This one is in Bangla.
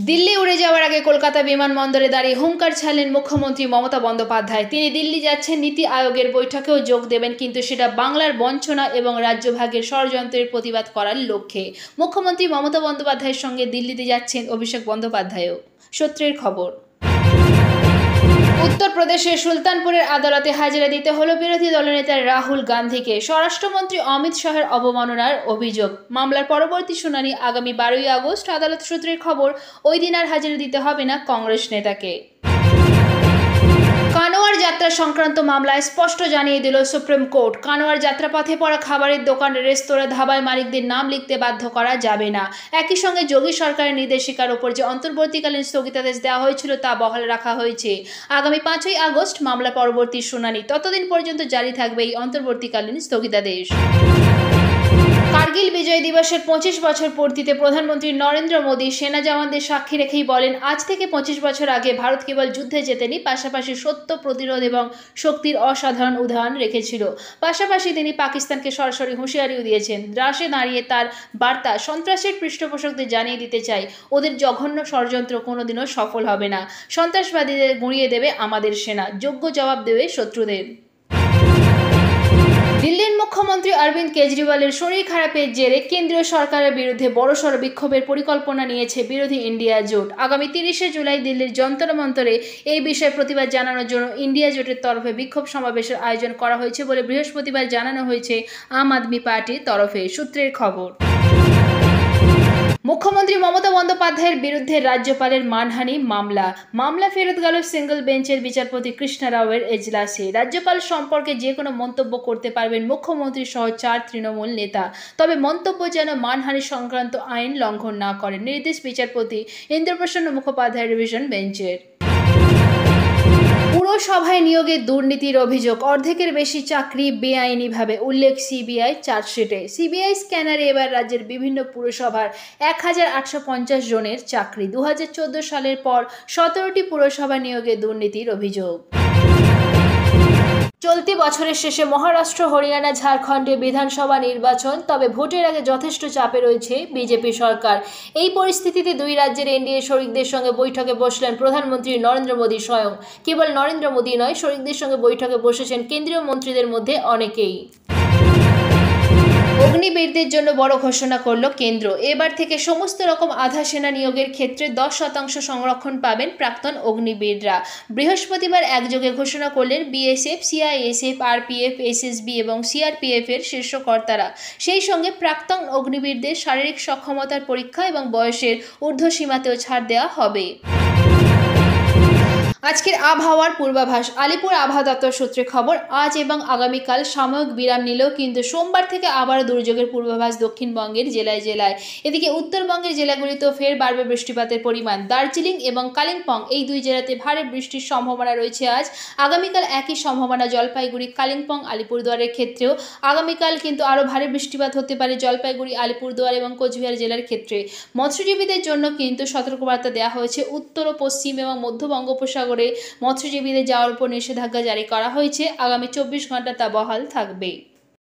দিল্লি উড়ে যাওয়ার আগে কলকাতা বিমানবন্দরে দাঁড়িয়ে হুঙ্কার ছাড়লেন মুখ্যমন্ত্রী মমতা বন্দ্যোপাধ্যায়। তিনি দিল্লি যাচ্ছেন, নীতি আয়োগের বৈঠকেও যোগ দেবেন, কিন্তু সেটা বাংলার বঞ্চনা এবং রাজ্যভাগের ষড়যন্ত্রের প্রতিবাদ করার লক্ষ্যে। মুখ্যমন্ত্রী মমতা বন্দ্যোপাধ্যায়ের সঙ্গে দিল্লিতে যাচ্ছেন অভিষেক বন্দ্যোপাধ্যায়ও। সূত্রের খবর। উত্তরপ্রদেশের সুলতানপুরের আদালতে হাজিরা দিতে হলো বিরোধী দলনেতা রাহুল গান্ধীকে। স্বরাষ্ট্রমন্ত্রী অমিত শাহের অবমাননার অভিযোগ। মামলার পরবর্তী শুনানি আগামী 12ই আগস্ট। আদালত সূত্রের খবর, ওই দিন আর হাজিরা দিতে হবে না কংগ্রেস নেতাকে। কানোয়ার যাত্রা সংক্রান্ত মামলায় স্পষ্ট জানিয়ে দিল সুপ্রিম কোর্ট, কানোয়ার যাত্রাপথে পড়া খাবারের দোকান, রেস্তোরাঁ, ধাবায় মালিকদের নাম লিখতে বাধ্য করা যাবে না। একই সঙ্গে যোগী সরকারের নির্দেশিকার ওপর যে অন্তর্বর্তীকালীন স্থগিতাদেশ দেওয়া হয়েছিল তা বহাল রাখা হয়েছে। আগামী 5ই আগস্ট মামলা পরবর্তী শুনানি। ততদিন পর্যন্ত জারি থাকবে এই অন্তর্বর্তীকালীন স্থগিতাদেশ। কার্গিল বিজয় দিবসের 25 বছর পূর্তিতে প্রধানমন্ত্রী নরেন্দ্র মোদী সেনা জওয়ানদের সাক্ষী রেখেই বলেন, আজ থেকে 25 বছর আগে ভারত কেবল যুদ্ধে জেতেনি, পাশাপাশি সত্য, প্রতিরোধ এবং শক্তির অসাধারণ উদাহরণ রেখেছিল। পাশাপাশি তিনি পাকিস্তানকে সরাসরি হুঁশিয়ারিও দিয়েছেন। দ্রাসে দাঁড়িয়ে তার বার্তা, সন্ত্রাসের পৃষ্ঠপোষকদের জানিয়ে দিতে চাই, ওদের জঘন্য ষড়যন্ত্র কোনোদিনও সফল হবে না। সন্ত্রাসবাদীদের গুঁড়িয়ে দেবে আমাদের সেনা, যোগ্য জবাব দেবে শত্রুদের। দিল্লির মুখ্যমন্ত্রী অরবিন্দ কেজরিওয়ালের শরীর খারাপের জেরে কেন্দ্রীয় সরকারের বিরুদ্ধে বড়সড় বিক্ষোভের পরিকল্পনা নিয়েছে বিরোধী ইন্ডিয়া জোট। আগামী 30শে জুলাই দিল্লির যন্তর মন্তরে এই বিষয়ে প্রতিবাদ জানানোর জন্য ইন্ডিয়া জোটের তরফে বিক্ষোভ সমাবেশের আয়োজন করা হয়েছে বলে বৃহস্পতিবার জানানো হয়েছে আম আদমি পার্টির তরফে। সূত্রের খবর। মুখ্যমন্ত্রী মমতা বন্দ্যোপাধ্যায়ের বিরুদ্ধে রাজ্যপালের মানহানি মামলা ফেরত গেল সিঙ্গল বেঞ্চের বিচারপতি কৃষ্ণা রাওয়ের এজলাসে। রাজ্যপাল সম্পর্কে যে কোনো মন্তব্য করতে পারবেন মুখ্যমন্ত্রী সহ 4 তৃণমূল নেতা, তবে মন্তব্য যেন মানহানি সংক্রান্ত আইন লঙ্ঘন না করেন, নির্দেশ বিচারপতি ইন্দ্রপ্রসন্ন মুখোপাধ্যায় ডিভিশন বেঞ্চের। পুরসভায় নিয়োগে দুর্নীতির অভিযোগ, অর্ধেকের বেশি চাকরি বেআইনিভাবে, উল্লেখ সিবিআই চার্জশিটে। সিবিআই স্ক্যানারে এবার রাজ্যের বিভিন্ন পুরসভার 1850 জনের চাকরি। 2014 সালের পর 17টি পুরসভা নিয়োগে দুর্নীতির অভিযোগ। চলতি বছরের শেষে মহারাষ্ট্র, হরিয়ানা, ঝাড়খণ্ডে বিধানসভা নির্বাচন, তবে ভোটের আগে যথেষ্ট চাপে রয়েছে বিজেপি সরকার। এই পরিস্থিতিতে দুই রাজ্যের এনডিএ শরিকদের সঙ্গে বৈঠকে বসলেন প্রধানমন্ত্রী নরেন্দ্র মোদী স্বয়ং। কেবল নরেন্দ্র মোদী নয়, শরিকদের সঙ্গে বৈঠকে বসেছেন কেন্দ্রীয় মন্ত্রীদের মধ্যে অনেকেই। অগ্নিবীরদের জন্য বড় ঘোষণা করল কেন্দ্র। এবার থেকে সমস্ত রকম আধা সেনা নিয়োগের ক্ষেত্রে 10% সংরক্ষণ পাবেন প্রাক্তন অগ্নিবীররা। বৃহস্পতিবার একযোগে ঘোষণা করলেন বিএসএফ, সিআইএসএফ, আরপিএফ, এসএসবি এবং সিআরপিএফ এর শীর্ষ কর্তারা। সেই সঙ্গে প্রাক্তন অগ্নিবীরদের শারীরিক সক্ষমতার পরীক্ষা এবং বয়সের ঊর্ধ্বসীমাতেও ছাড় দেওয়া হবে। আজকের আবহাওয়ার পূর্বাভাস। আলিপুর আবহাওয়া দপ্তর সূত্রে খবর, আজ এবং আগামীকাল সাময়িক বিরাম নিলেও কিন্তু সোমবার থেকে আবারও দুর্যোগের পূর্বাভাস দক্ষিণবঙ্গের জেলায় জেলায়। এদিকে উত্তরবঙ্গের জেলাগুলিতেও ফের বাড়বে বৃষ্টিপাতের পরিমাণ। দার্জিলিং এবং কালিম্পং এই দুই জেলাতে ভারী বৃষ্টির সম্ভাবনা রয়েছে আজ। আগামীকাল একই সম্ভাবনা জলপাইগুড়ি, কালিম্পং, আলিপুরদুয়ারের ক্ষেত্রেও। আগামীকাল কিন্তু আরও ভারী বৃষ্টিপাত হতে পারে জলপাইগুড়ি, আলিপুরদুয়ার এবং কোচবিহার জেলার ক্ষেত্রে। মৎস্যজীবীদের জন্য কিন্তু সতর্কবার্তা দেওয়া হয়েছে। উত্তর ও পশ্চিম এবং মধ্য বঙ্গোপসাগর মৎস্যজীবীদের যাওয়ার উপর নিষেধাজ্ঞা জারি করা হয়েছে। আগামী 24 ঘন্টা তা বহাল থাকবে।